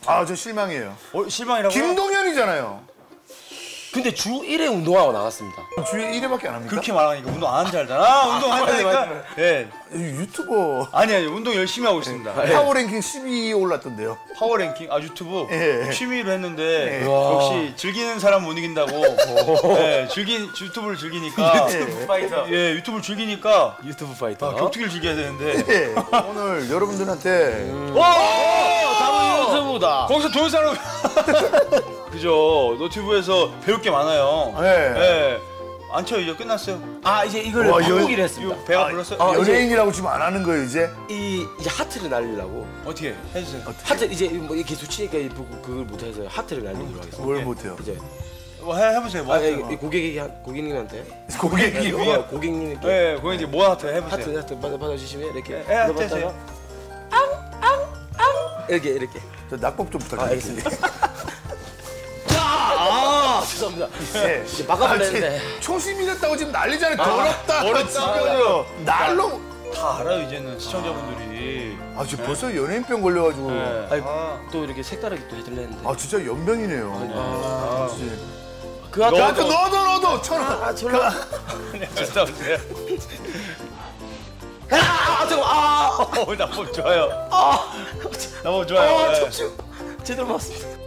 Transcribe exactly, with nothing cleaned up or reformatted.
아, 저 실망이에요. 어, 실망이라고? 김동현이잖아요. 근데 주 일 회 운동하고 나갔습니다. 주에 일 회밖에 안 합니까? 그렇게 말하니까 운동 안 하는 줄 알잖아. 아, 운동 안 한다니까. 예. 유튜버 아니 아니 운동 열심히 하고 있습니다. 파워랭킹 십이 위에 올랐던데요. 파워랭킹 아 유튜브 예. 취미로 했는데 예. 역시 즐기는 사람 못 이긴다고. 예, 즐기 유튜브를 즐기니까 유튜브 파이터. 예 유튜브를 즐기니까 유튜브 파이터. 아, 격투기를 즐겨야 되는데. 예. 오늘 여러분들한테 와! 다음 유튜브다. 거기서 동영상으로 그죠 너튜브에서 배울 게 많아요. 예. 예. 안 쳐요 이제 끝났어요. 아 이제 이걸 와, 바꾸기로 이거 했습니다. 배가 아, 불렀어요. 어, 이제- 연예인이라고 지금 안 하는 거예요, 이제? 이 이제 하트를 날리려고. 어떻게 해주세요. 하트 이제 뭐 이렇게 수치니까 이 부- 그걸 못해서 하트를 날리기로 하겠습니다. 뭘 못해요? 이제 뭐 해, 해보세요. 뭐 아, 하트. 이, 이 고객이 고객님한테 고객이요? 어, 고객님께 예, 거기 이제 뭐 하트 해보세요. 하트 하트 받아 받아주시면 이렇게 예, 하트 눌러봤다가 해주세요. 이렇게 이렇게. 저 낙법 좀 아 부탁드립니다. 알겠습니다. 아 죄송합니다. 예. 이제 막아버렸는데. 초심이랬다고 지금 난리잖아요. 더럽다. 더럽다. 지금 날로. 다 알아요 이제는 시청자분들이. 아, 지금 벌써 연예인병 걸려가지고. 예. 아니, 아, 또 이렇게 색다르게 또 해드렸는데. 아, 진짜 연병이네요. 아, 진짜. 그 하트 야, 또 넣어도 넣어도 천 원. 아 저런. 죄송해요. 아, 아 잠깐 아. 어, 나법 좋아요. 아. 나법 좋아요. 아 예. 척추 제대로 맞습니다.